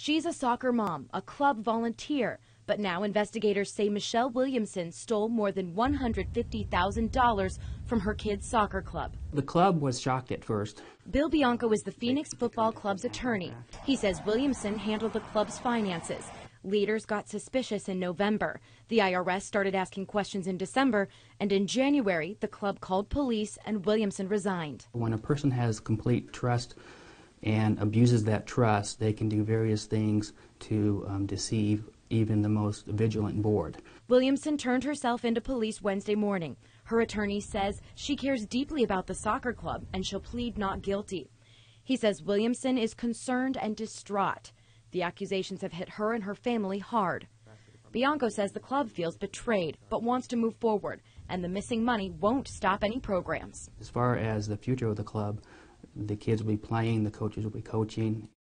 She's a soccer mom, a club volunteer, but now investigators say Michelle Williamson stole more than $150,000 from her kids' soccer club. The club was shocked at first. Bill Bianco is the Phoenix Football Club's attorney. He says Williamson handled the club's finances. Leaders got suspicious in November. The IRS started asking questions in December, and in January, the club called police and Williamson resigned. When a person has complete trust and abuses that trust, they can do various things to deceive even the most vigilant board. Williamson turned herself into police Wednesday morning. Her attorney says she cares deeply about the soccer club and she'll plead not guilty. He says Williamson is concerned and distraught. The accusations have hit her and her family hard. Bianco says the club feels betrayed but wants to move forward, and the missing money won't stop any programs. As far as the future of the club, the kids will be playing, the coaches will be coaching.